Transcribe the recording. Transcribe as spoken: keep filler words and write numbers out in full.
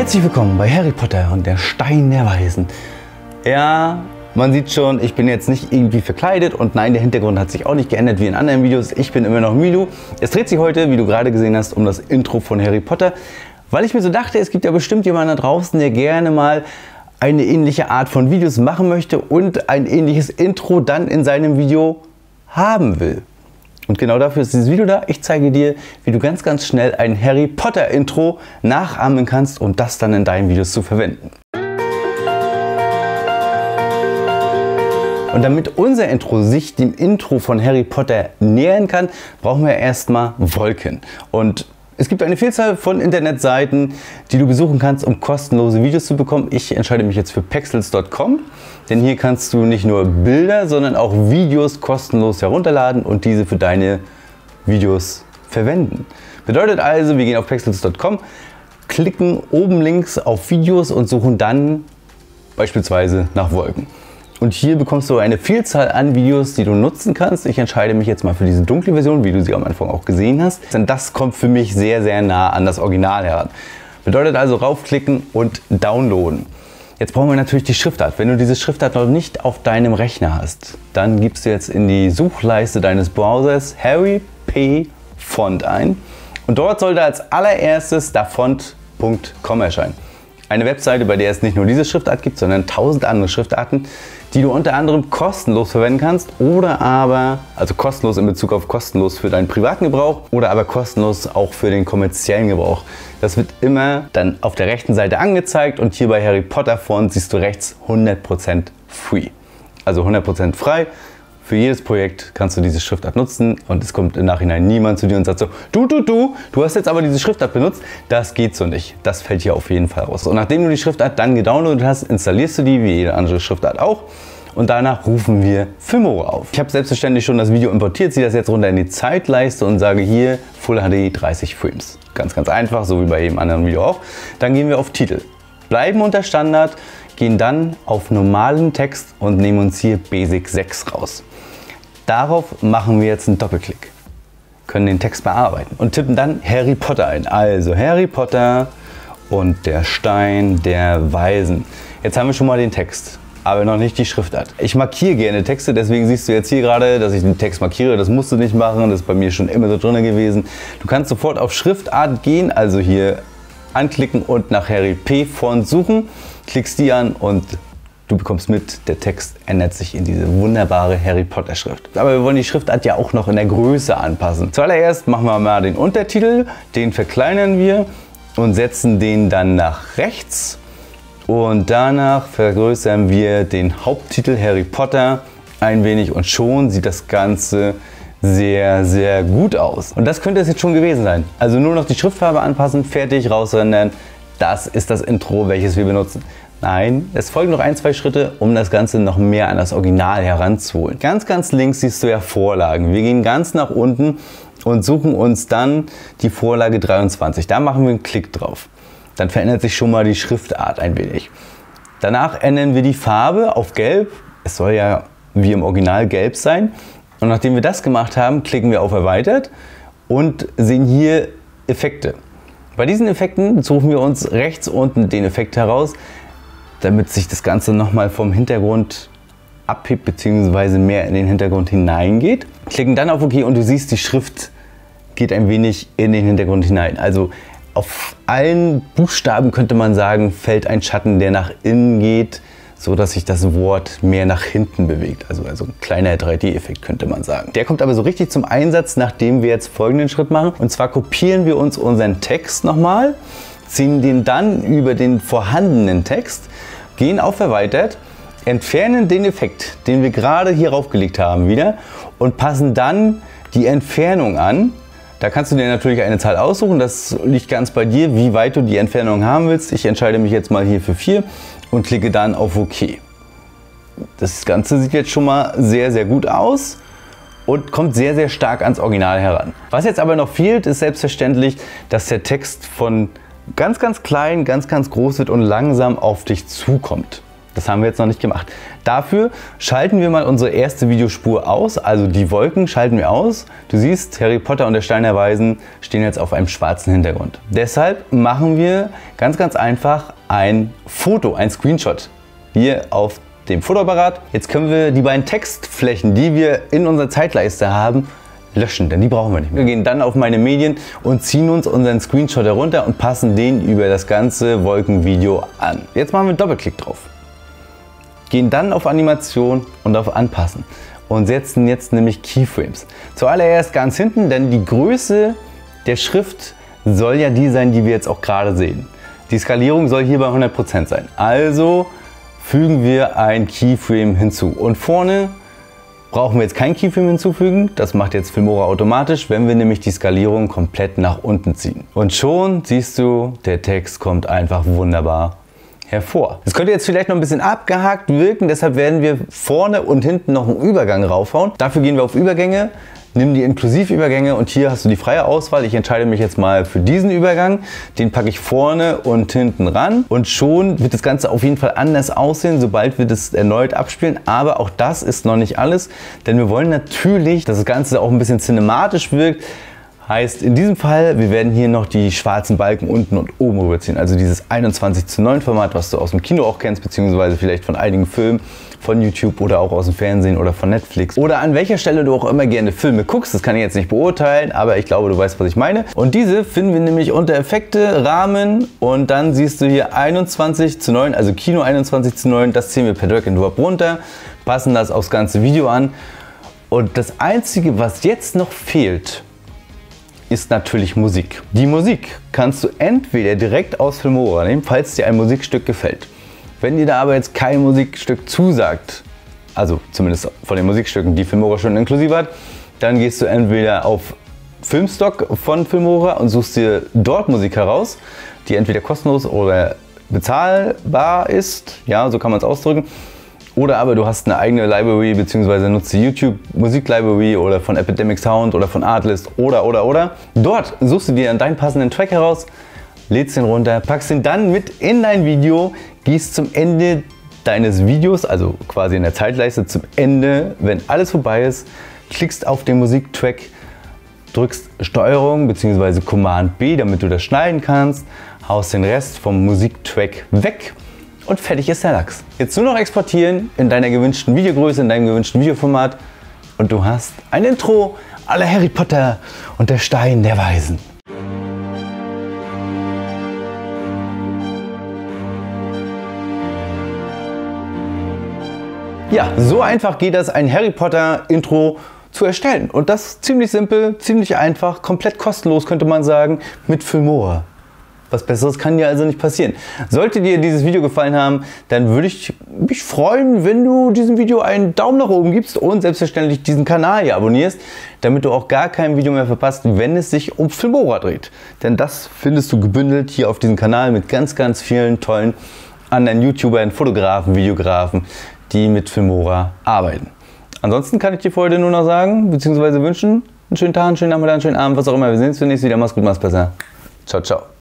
Herzlich willkommen bei Harry Potter und der Stein der Weisen. Ja, man sieht schon, ich bin jetzt nicht irgendwie verkleidet und nein, der Hintergrund hat sich auch nicht geändert wie in anderen Videos. Ich bin immer noch Milo. Es dreht sich heute, wie du gerade gesehen hast, um das Intro von Harry Potter, weil ich mir so dachte, es gibt ja bestimmt jemanden da draußen, der gerne mal eine ähnliche Art von Videos machen möchte und ein ähnliches Intro dann in seinem Video haben will. Und genau dafür ist dieses Video da. Ich zeige dir, wie du ganz, ganz schnell ein Harry Potter Intro nachahmen kannst, um das dann in deinen Videos zu verwenden. Und damit unser Intro sich dem Intro von Harry Potter nähern kann, brauchen wir erstmal Wolken. Und es gibt eine Vielzahl von Internetseiten, die du besuchen kannst, um kostenlose Videos zu bekommen. Ich entscheide mich jetzt für pexels punkt com, denn hier kannst du nicht nur Bilder, sondern auch Videos kostenlos herunterladen und diese für deine Videos verwenden. Bedeutet also, wir gehen auf pexels punkt com, klicken oben links auf Videos und suchen dann beispielsweise nach Wolken. Und hier bekommst du eine Vielzahl an Videos, die du nutzen kannst. Ich entscheide mich jetzt mal für diese dunkle Version, wie du sie am Anfang auch gesehen hast. Denn das kommt für mich sehr, sehr nah an das Original heran. Bedeutet also raufklicken und downloaden. Jetzt brauchen wir natürlich die Schriftart. Wenn du diese Schriftart noch nicht auf deinem Rechner hast, dann gibst du jetzt in die Suchleiste deines Browsers Harry P Font ein. Und dort sollte als allererstes dafont punkt com erscheinen. Eine Webseite, bei der es nicht nur diese Schriftart gibt, sondern tausend andere Schriftarten, die du unter anderem kostenlos verwenden kannst oder aber, also kostenlos in Bezug auf kostenlos für deinen privaten Gebrauch oder aber kostenlos auch für den kommerziellen Gebrauch. Das wird immer dann auf der rechten Seite angezeigt und hier bei Harry Potter Font siehst du rechts hundert Prozent free. Also hundert Prozent frei. Für jedes Projekt kannst du diese Schriftart nutzen und es kommt im Nachhinein niemand zu dir und sagt so, du, du, du, du hast jetzt aber diese Schriftart benutzt. Das geht so nicht. Das fällt hier auf jeden Fall raus. Und nachdem du die Schriftart dann gedownloadet hast, installierst du die wie jede andere Schriftart auch. Und danach rufen wir Filmora auf. Ich habe selbstverständlich schon das Video importiert, ziehe das jetzt runter in die Zeitleiste und sage hier Full H D dreißig Frames. Ganz, ganz einfach, so wie bei jedem anderen Video auch. Dann gehen wir auf Titel. Bleiben unter Standard, gehen dann auf normalen Text und nehmen uns hier Basic sechs raus. Darauf machen wir jetzt einen Doppelklick, können den Text bearbeiten und tippen dann Harry Potter ein. Also Harry Potter und der Stein der Weisen. Jetzt haben wir schon mal den Text, aber noch nicht die Schriftart. Ich markiere gerne Texte, deswegen siehst du jetzt hier gerade, dass ich den Text markiere. Das musst du nicht machen, das ist bei mir schon immer so drin gewesen. Du kannst sofort auf Schriftart gehen, also hier anklicken und nach Harry P Font suchen, klickst die an und du bekommst mit, der Text ändert sich in diese wunderbare Harry Potter Schrift. Aber wir wollen die Schriftart ja auch noch in der Größe anpassen. Zuallererst machen wir mal den Untertitel, den verkleinern wir und setzen den dann nach rechts. Und danach vergrößern wir den Haupttitel Harry Potter ein wenig und schon sieht das Ganze sehr, sehr gut aus. Und das könnte es jetzt schon gewesen sein. Also nur noch die Schriftfarbe anpassen, fertig, rausrendern. Das ist das Intro, welches wir benutzen. Nein, es folgen noch ein, zwei Schritte, um das Ganze noch mehr an das Original heranzuholen. Ganz, ganz links siehst du ja Vorlagen. Wir gehen ganz nach unten und suchen uns dann die Vorlage dreiundzwanzig. Da machen wir einen Klick drauf. Dann verändert sich schon mal die Schriftart ein wenig. Danach ändern wir die Farbe auf Gelb. Es soll ja wie im Original gelb sein. Und nachdem wir das gemacht haben, klicken wir auf Erweitert und sehen hier Effekte. Bei diesen Effekten suchen wir uns rechts unten den Effekt heraus, damit sich das Ganze nochmal vom Hintergrund abhebt bzw. mehr in den Hintergrund hineingeht. Klicken dann auf OK und du siehst, die Schrift geht ein wenig in den Hintergrund hinein. Also auf allen Buchstaben könnte man sagen, fällt ein Schatten, der nach innen geht, so dass sich das Wort mehr nach hinten bewegt. Also, also ein kleiner drei D Effekt könnte man sagen. Der kommt aber so richtig zum Einsatz, nachdem wir jetzt folgenden Schritt machen. Und zwar kopieren wir uns unseren Text nochmal, ziehen den dann über den vorhandenen Text, gehen auf Erweitert, entfernen den Effekt, den wir gerade hier raufgelegt haben wieder und passen dann die Entfernung an. Da kannst du dir natürlich eine Zahl aussuchen, das liegt ganz bei dir, wie weit du die Entfernung haben willst. Ich entscheide mich jetzt mal hier für vier und klicke dann auf OK. Das Ganze sieht jetzt schon mal sehr, sehr gut aus und kommt sehr, sehr stark ans Original heran. Was jetzt aber noch fehlt, ist selbstverständlich, dass der Text von ganz, ganz klein, ganz, ganz groß wird und langsam auf dich zukommt. Das haben wir jetzt noch nicht gemacht. Dafür schalten wir mal unsere erste Videospur aus, also die Wolken schalten wir aus. Du siehst, Harry Potter und der Stein der Weisen stehen jetzt auf einem schwarzen Hintergrund. Deshalb machen wir ganz, ganz einfach ein Foto, ein Screenshot hier auf dem Fotoapparat. Jetzt können wir die beiden Textflächen, die wir in unserer Zeitleiste haben, löschen, denn die brauchen wir nicht mehr. Wir gehen dann auf meine Medien und ziehen uns unseren Screenshot herunter und passen den über das ganze Wolkenvideo an. Jetzt machen wir einen Doppelklick drauf. Gehen dann auf Animation und auf Anpassen und setzen jetzt nämlich Keyframes. Zuallererst ganz hinten, denn die Größe der Schrift soll ja die sein, die wir jetzt auch gerade sehen. Die Skalierung soll hier bei hundert Prozent sein. Also fügen wir ein Keyframe hinzu. Und vorne brauchen wir jetzt kein Keyframe hinzufügen. Das macht jetzt Filmora automatisch, wenn wir nämlich die Skalierung komplett nach unten ziehen. Und schon siehst du, der Text kommt einfach wunderbar hervor. Das könnte jetzt vielleicht noch ein bisschen abgehakt wirken, deshalb werden wir vorne und hinten noch einen Übergang raufhauen. Dafür gehen wir auf Übergänge, nimm die Inklusivübergänge und hier hast du die freie Auswahl. Ich entscheide mich jetzt mal für diesen Übergang. Den packe ich vorne und hinten ran und schon wird das Ganze auf jeden Fall anders aussehen, sobald wir das erneut abspielen. Aber auch das ist noch nicht alles, denn wir wollen natürlich, dass das Ganze auch ein bisschen cinematisch wirkt. Heißt in diesem Fall, wir werden hier noch die schwarzen Balken unten und oben rüberziehen. Also dieses einundzwanzig zu neun Format, was du aus dem Kino auch kennst, beziehungsweise vielleicht von einigen Filmen, von YouTube oder auch aus dem Fernsehen oder von Netflix. Oder an welcher Stelle du auch immer gerne Filme guckst, das kann ich jetzt nicht beurteilen, aber ich glaube, du weißt, was ich meine. Und diese finden wir nämlich unter Effekte, Rahmen und dann siehst du hier einundzwanzig zu neun, also Kino einundzwanzig zu neun, das ziehen wir per Drag and Drop runter, passen das aufs ganze Video an. Und das Einzige, was jetzt noch fehlt, ist natürlich Musik. Die Musik kannst du entweder direkt aus Filmora nehmen, falls dir ein Musikstück gefällt. Wenn dir da aber jetzt kein Musikstück zusagt, also zumindest von den Musikstücken, die Filmora schon inklusive hat, dann gehst du entweder auf Filmstock von Filmora und suchst dir dort Musik heraus, die entweder kostenlos oder bezahlbar ist, ja, so kann man es ausdrücken. Oder aber du hast eine eigene Library bzw. nutzt die YouTube Musik Library oder von Epidemic Sound oder von Artlist oder oder oder. Dort suchst du dir dann deinen passenden Track heraus, lädst den runter, packst ihn dann mit in dein Video, gehst zum Ende deines Videos, also quasi in der Zeitleiste zum Ende, wenn alles vorbei ist, klickst auf den Musiktrack, drückst Steuerung bzw. Command B, damit du das schneiden kannst, haust den Rest vom Musiktrack weg. Und fertig ist der Lachs. Jetzt nur noch exportieren in deiner gewünschten Videogröße, in deinem gewünschten Videoformat und du hast ein Intro à la Harry Potter und der Stein der Weisen. Ja, so einfach geht das, ein Harry Potter Intro zu erstellen. Und das ziemlich simpel, ziemlich einfach, komplett kostenlos könnte man sagen, mit Filmora. Was Besseres kann dir also nicht passieren. Sollte dir dieses Video gefallen haben, dann würde ich mich freuen, wenn du diesem Video einen Daumen nach oben gibst und selbstverständlich diesen Kanal hier abonnierst, damit du auch gar kein Video mehr verpasst, wenn es sich um Filmora dreht. Denn das findest du gebündelt hier auf diesem Kanal mit ganz, ganz vielen tollen anderen YouTubern, Fotografen, Videografen, die mit Filmora arbeiten. Ansonsten kann ich dir für heute nur noch sagen, beziehungsweise wünschen, einen schönen Tag, einen schönen Nachmittag, einen schönen Abend, was auch immer. Wir sehen uns für nächstes wieder. Mach's gut, mach's besser. Ciao, ciao.